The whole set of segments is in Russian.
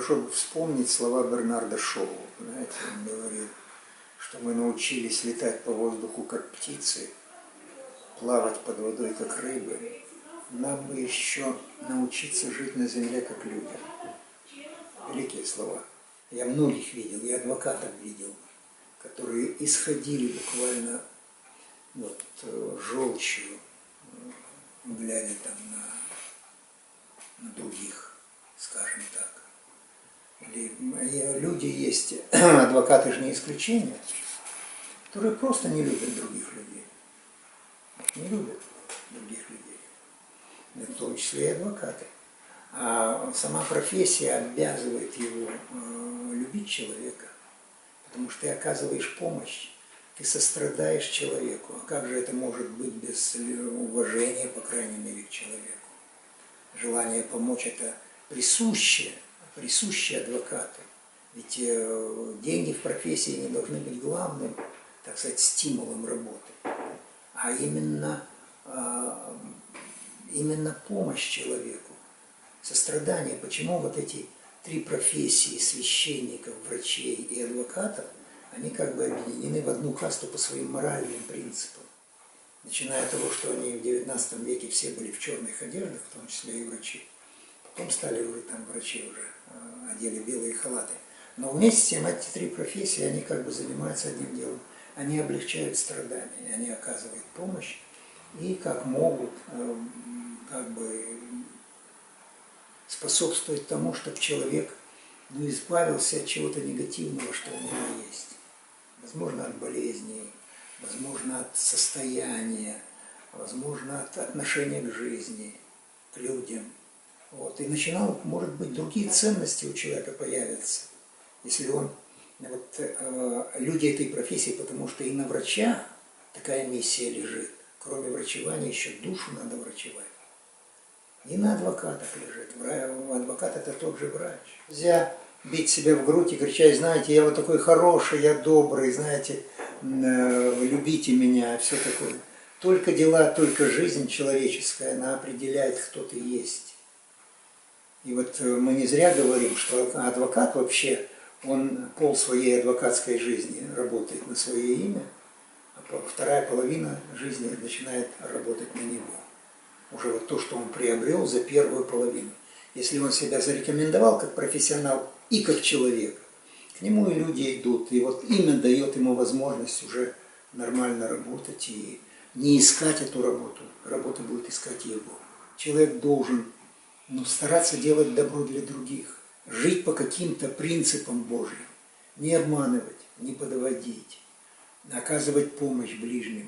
хорошо бы вспомнить слова Бернарда Шоу. Знаете, он говорил, что мы научились летать по воздуху, как птицы, плавать под водой, как рыбы. Нам бы еще научиться жить на земле, как люди. Великие слова. Я многих видел, я адвокатов видел, которые исходили буквально вот, желчью, глядя там на других, скажем так. Или люди есть, адвокаты же не исключение, которые просто не любят других людей. Не любят других людей. В том числе и адвокаты. А сама профессия обязывает его любить человека, потому что ты оказываешь помощь, ты сострадаешь человеку. А как же это может быть без уважения, по крайней мере, к человеку? Желание помочь – это присуще адвокату. Ведь деньги в профессии не должны быть главным, так сказать, стимулом работы, а именно помощь человеку, сострадание. Почему вот эти три профессии священников, врачей и адвокатов, они как бы объединены в одну касту по своим моральным принципам. Начиная от того, что они в XIX веке все были в черных одеждах, в том числе и врачи. Потом стали уже там врачи уже одели белые халаты. Но вместе с тем эти три профессии, они как бы занимаются одним делом. Они облегчают страдания, они оказывают помощь и как могут как бы способствовать тому, чтобы человек избавился от чего-то негативного, что у него есть. Возможно, от болезней, возможно, от состояния, возможно, от отношения к жизни, к людям. Вот. И начинал, может быть, другие ценности у человека появятся, если он, вот, люди этой профессии, потому что и на врача такая миссия лежит. Кроме врачевания еще душу надо врачевать. И на адвокатах лежит. Адвокат – это тот же врач. Нельзя бить себя в грудь и кричать, знаете, я вот такой хороший, я добрый, знаете, любите меня, все такое. Только дела, только жизнь человеческая, она определяет, кто ты есть. И вот мы не зря говорим, что адвокат вообще, он пол своей адвокатской жизни работает на свое имя, а вторая половина жизни начинает работать на него. Уже вот то, что он приобрел за первую половину. Если он себя зарекомендовал как профессионал и как человек, к нему и люди идут. И вот имя дает ему возможность уже нормально работать и не искать эту работу. Работа будет искать его. Человек должен стараться делать добро для других, жить по каким-то принципам Божьим, не обманывать, не подводить, оказывать помощь ближним.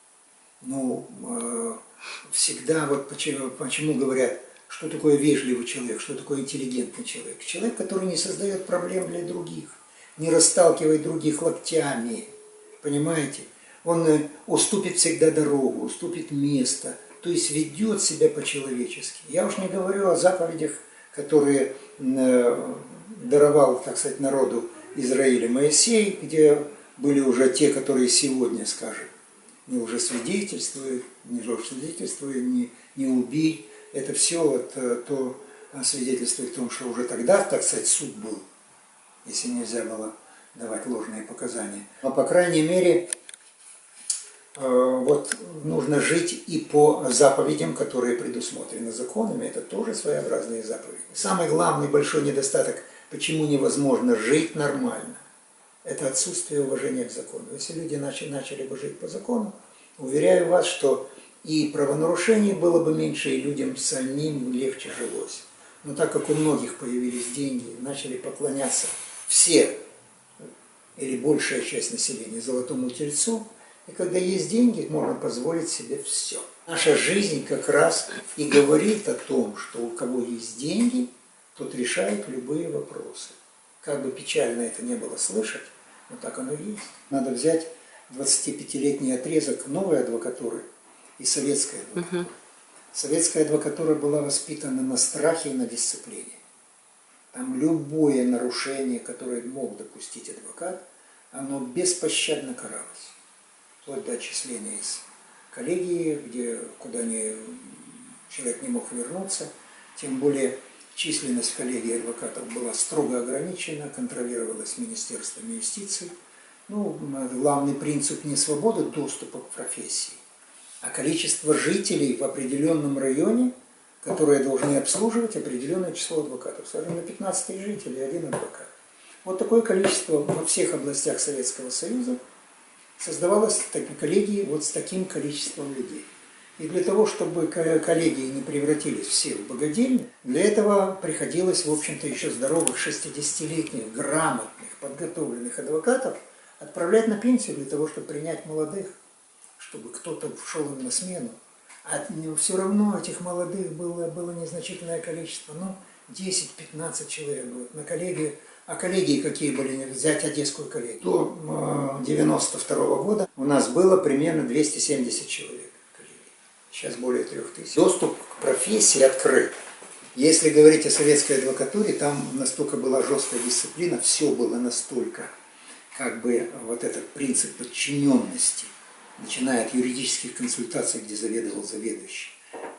Всегда, вот почему говорят, что такое вежливый человек, что такое интеллигентный человек. Человек, который не создает проблем для других, не расталкивает других локтями, понимаете? Он уступит всегда дорогу, уступит место, то есть ведет себя по-человечески. Я уж не говорю о заповедях, которые даровал, так сказать, народу Израиля Моисей, где были уже те, которые сегодня, скажем, не лжесвидетельствует, не убий. Это все вот, то свидетельствует о том, что уже тогда, так сказать, суд был, если нельзя было давать ложные показания. Но, по крайней мере, вот нужно жить и по заповедям, которые предусмотрены законами. Это тоже своеобразные заповеди. Самый главный большой недостаток, почему невозможно жить нормально, это отсутствие уважения к закону. Если люди начали бы жить по закону, уверяю вас, что и правонарушений было бы меньше, и людям самим легче жилось. Но так как у многих появились деньги, начали поклоняться все или большая часть населения золотому тельцу, и когда есть деньги, можно позволить себе все. Наша жизнь как раз и говорит о том, что у кого есть деньги, тот решает любые вопросы. Как бы печально это не было слышать, но так оно и есть. Надо взять 25-летний отрезок новой адвокатуры и советской адвокатуры. Советская адвокатура была воспитана на страхе и на дисциплине. Там любое нарушение, которое мог допустить адвокат, оно беспощадно каралось. Вплоть до отчисления из коллегии, куда человек не мог вернуться. Тем более численность в коллегии адвокатов была строго ограничена, контролировалась Министерством юстиции. Ну, главный принцип не свобода доступа к профессии, а количество жителей в определенном районе, которые должны обслуживать определенное число адвокатов. Скажем, на 15 жителей один адвокат. Вот такое количество во всех областях Советского Союза создавалось коллегии вот с таким количеством людей. И для того, чтобы коллегии не превратились все в богадельни, для этого приходилось, в общем-то, еще здоровых 60-летних, грамотных, подготовленных адвокатов отправлять на пенсию для того, чтобы принять молодых, чтобы кто-то шел им на смену. А все равно этих молодых было незначительное количество, 10-15 человек было на коллегии. А коллегии какие были? Взять Одесскую коллегию. До 1992 года у нас было примерно 270 человек. Сейчас более 3000. Доступ к профессии открыт. Если говорить о советской адвокатуре, там настолько была жесткая дисциплина, все было настолько, вот этот принцип подчиненности, начиная от юридических консультаций, где заведовал заведующий,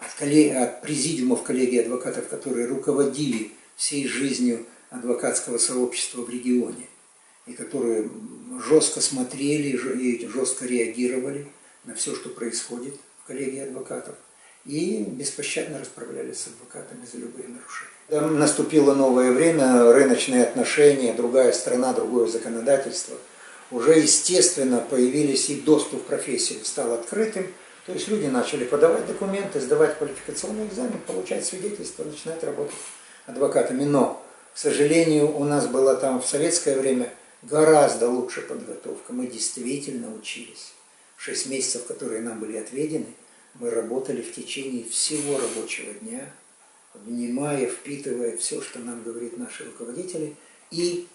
от президиумов коллегии адвокатов, которые руководили всей жизнью адвокатского сообщества в регионе, и которые жестко смотрели и жестко реагировали на все, что происходит в коллегии адвокатов, и беспощадно расправлялись с адвокатами за любые нарушения. Там наступило новое время, рыночные отношения, другая страна, другое законодательство. Уже естественно появились, и доступ к профессии стал открытым, то есть люди начали подавать документы, сдавать квалификационный экзамен, получать свидетельство, начинать работать адвокатами. Но, к сожалению, у нас была там в советское время гораздо лучше подготовка. Мы действительно учились. 6 месяцев, которые нам были отведены, мы работали в течение всего рабочего дня, внимая, впитывая все, что нам говорят наши руководители, и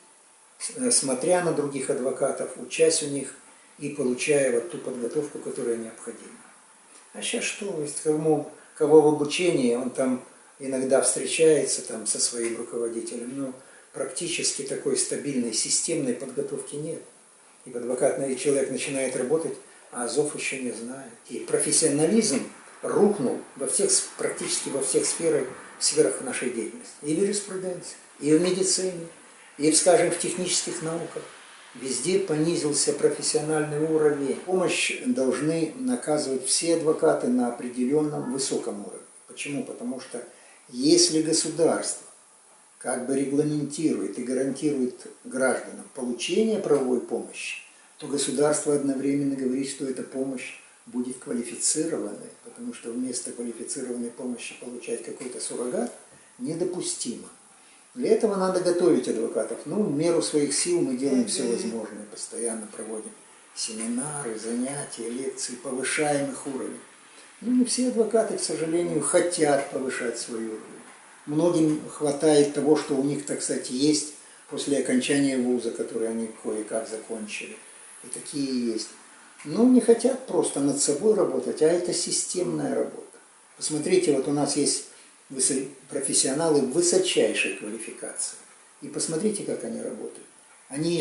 смотря на других адвокатов, учась у них и получая вот ту подготовку, которая необходима. А сейчас что? Кого в обучении, он там иногда встречается там со своим руководителем, но практически такой стабильной, системной подготовки нет. И адвокатный человек начинает работать, а азов еще не знает. И профессионализм рухнул практически во всех сферах нашей деятельности. И в юриспруденции, и в медицине, и, скажем, в технических науках. Везде понизился профессиональный уровень. Помощь должны наказывать все адвокаты на определенном высоком уровне. Почему? Потому что если государство регламентирует и гарантирует гражданам получение правовой помощи, то государство одновременно говорит, что эта помощь будет квалифицированной, потому что вместо квалифицированной помощи получать какой-то суррогат недопустимо. Для этого надо готовить адвокатов. В меру своих сил мы делаем все возможное, постоянно проводим семинары, занятия, лекции, повышаем их уровень. Не все адвокаты, к сожалению, хотят повышать свой уровень. Многим хватает того, что у них, так сказать, есть после окончания вуза, который они кое-как закончили. И такие есть. Но не хотят просто над собой работать, а это системная работа. Посмотрите, вот у нас есть профессионалы высочайшей квалификации. И посмотрите, как они работают. Они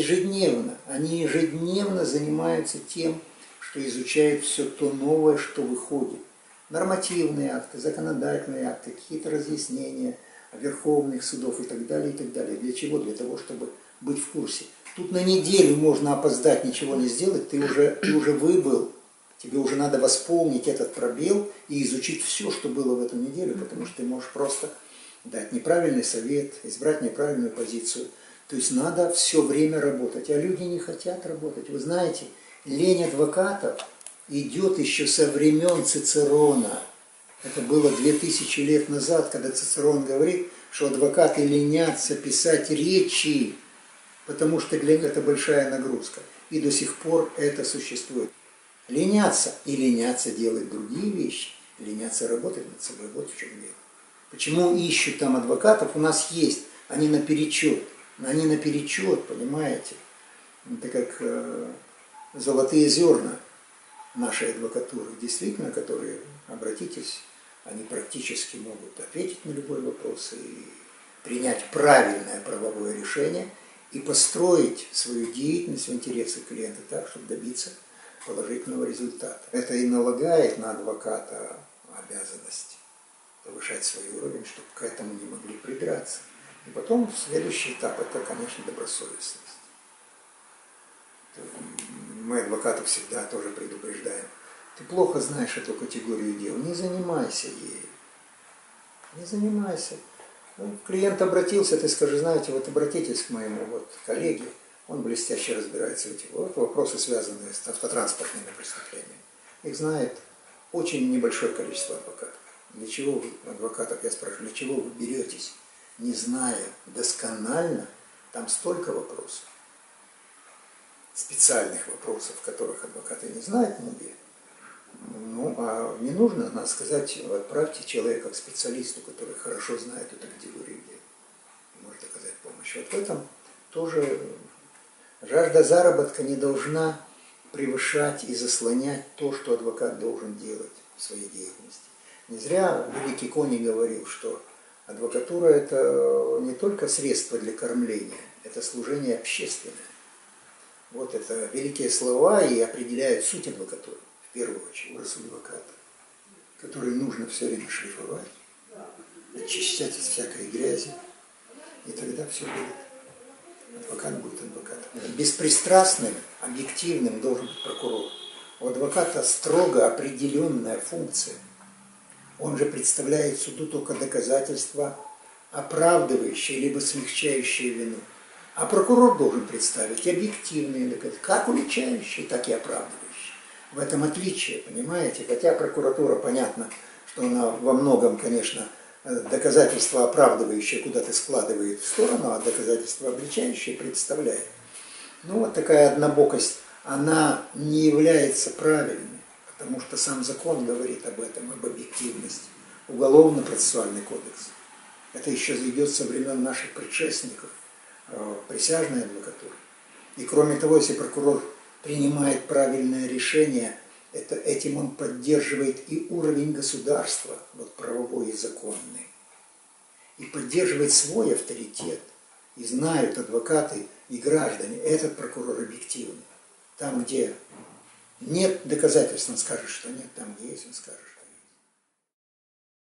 ежедневно занимаются тем, что изучают все то новое, что выходит. Нормативные акты, законодательные акты, какие-то разъяснения верховных судов и так далее, и так далее. Для чего? Для того, чтобы быть в курсе. Тут на неделю можно опоздать, ничего не сделать, ты уже выбыл. Тебе уже надо восполнить этот пробел и изучить все, что было в эту неделю, потому что ты можешь просто дать неправильный совет, избрать неправильную позицию. То есть надо все время работать, а люди не хотят работать. Вы знаете, лень адвокатов идет еще со времен Цицерона. Это было 2000 лет назад, когда Цицерон говорит, что адвокаты ленятся писать речи, потому что для них это большая нагрузка. И до сих пор это существует. Ленятся делать другие вещи, ленятся работать над собой. Вот в чем дело. Почему ищут там адвокатов? У нас есть, они наперечет, понимаете? Это как золотые зерна нашей адвокатуры, действительно, которые, обратитесь, они практически могут ответить на любой вопрос и принять правильное правовое решение и построить свою деятельность в интересы клиента так, чтобы добиться положительного результата. Это и налагает на адвоката обязанность повышать свой уровень, чтобы к этому не могли придраться. И потом следующий этап – это, конечно, добросовестность. Мы адвокатов всегда тоже предупреждаем. Ты плохо знаешь эту категорию дел, не занимайся ею. Не занимайся. Ну, клиент обратился, ты скажи, знаете, вот обратитесь к моему коллеге, он блестяще разбирается в этих вопросы, связанные с автотранспортными преступлениями. Их знает очень небольшое количество адвокатов. Для чего вы, адвокатов, я спрашиваю, для чего вы беретесь, не зная досконально, там столько вопросов, специальных вопросов, которых адвокаты не знают многие. Ну, а не нужно, надо сказать, отправьте человека к специалисту, который хорошо знает эту категорию дел, может оказать помощь. Вот в этом тоже жажда заработка не должна превышать и заслонять то, что адвокат должен делать в своей деятельности. Не зря великий Кони говорил, что адвокатура – это не только средство для кормления, это служение общественное. Вот это великие слова и определяют суть адвокатуры, в первую очередь, образ адвоката, который нужно все время шлифовать, очищать из всякой грязи, и тогда все будет. Адвокат будет адвокатом. Беспристрастным, объективным должен быть прокурор. У адвоката строго определенная функция. Он же представляет суду только доказательства, оправдывающие либо смягчающие вину. А прокурор должен представить объективные доказательства, как уличающие, так и оправдывающие. В этом отличие, понимаете? Хотя прокуратура, понятно, что она во многом, конечно, доказательства оправдывающие куда-то складывает в сторону, а доказательства обличающие представляет. Ну, вот такая однобокость, она не является правильной, потому что сам закон говорит об этом, об объективности. Уголовно-процессуальный кодекс. Это еще идет со времен наших предшественников, присяжной адвокатуры. И кроме того, если прокурор принимает правильное решение, этим он поддерживает и уровень государства, правовой и законный, и поддерживает свой авторитет. И знают адвокаты и граждане, этот прокурор объективный. Там, где нет доказательств, он скажет, что нет, там, где есть, он скажет.